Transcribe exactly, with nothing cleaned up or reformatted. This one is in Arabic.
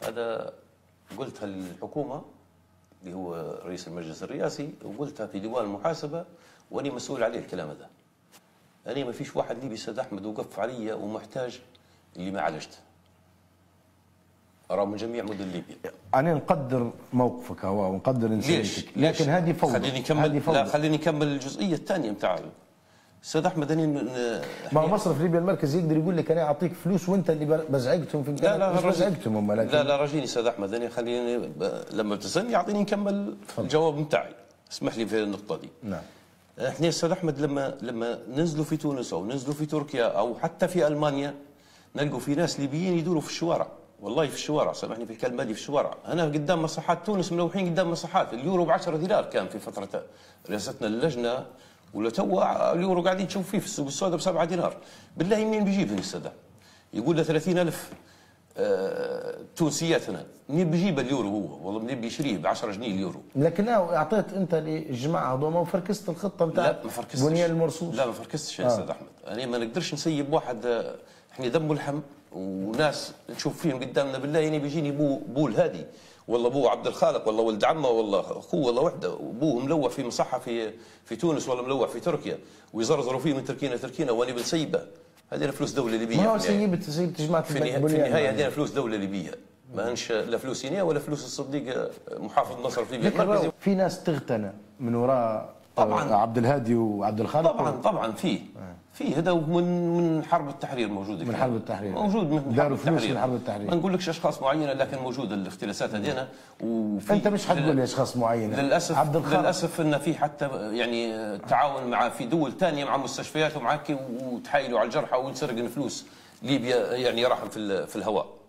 هذا قلتها للحكومة اللي هو رئيس المجلس الرئاسي، وقلتها في ديوان المحاسبة، وأنا مسؤول عليه الكلام هذا. أنا ما فيش واحد ليبي سيد أحمد وقف علي ومحتاج اللي ما عالجته. أرى من جميع مدن ليبيا. أنا نقدر موقفك هو ونقدر إنسانيتك، لكن هذه فوضى. خليني نكمل. لا خليني نكمل الجزئية الثانية نتاع السيد أحمد. أنا ما مصرف ليبيا المركزي يقدر يقول لك أنا أعطيك فلوس وأنت اللي بزعقتهم في لا لا مش بزعقتهم هم. لا لا راجيني سيد أحمد، أنا خليني لما تسألني يعطيني نكمل الجواب نتاعي. اسمح لي في النقطة دي. نعم. احنا السيد احمد لما لما ننزلوا في تونس او ننزلوا في تركيا او حتى في المانيا نلقوا في ناس ليبيين يدوروا في الشوارع، والله في الشوارع، سامحني في الكلمه دي، في الشوارع. انا قدام مصحات تونس ملوحين قدام مصحات، اليورو ب عشرة دينار كان في فتره رئاستنا للجنه، ولا توا اليورو قاعدين تشوف فيه في السوق السوداء ب سبعة دينار. بالله منين بيجيبهم السيد؟ يقول له ثلاثين ألف آه تونسيات هنا، منين بيجيب اليورو هو؟ والله منين بيشريه ب عشرة جنيه اليورو. لكن اعطيت انت للجماعه هذوما وفركست الخطه نتاع لا ما فركستش بنيان المرصوص. لا ما فركستش يا استاذ احمد، انا ما نقدرش نسيب واحد احنا دم ولحم وناس نشوف فيهم قدامنا. بالله يعني بيجيني بو بو الهادي والله بو عبد الخالق والله ولد عمه والله اخوه والله وحده، وبوه ملوح في مصحه في في تونس ولا ملوح في تركيا، ويزرزروا فيه من تركينا تركينا وانا بنسيبه. هذه فلوس دوله ليبيه. ما هو سيبت سيبت جماعه في النهايه هذه فلوس دوله ليبيه، ما هنش لا فلوس هنا ولا فلوس الصديق محافظ نصر في ليبيا المركزي. في ناس تغتنى من وراء طبعا عبد الهادي وعبد الخالق. طبعا طبعا في في هذا من من حرب التحرير موجود. من حرب التحرير موجود من داروا فلوس من حرب التحرير. ما نقولكش اشخاص معينه لكن موجوده الاختلاسات هذينا. وفي انت مش حتقول لي اشخاص معينه. للاسف عبد الخالق للاسف ان في حتى يعني تعاون مع في دول ثانيه مع مستشفيات ومعك وتحايلوا على الجرحى ويسرقوا فلوس ليبيا يعني راح في في الهواء.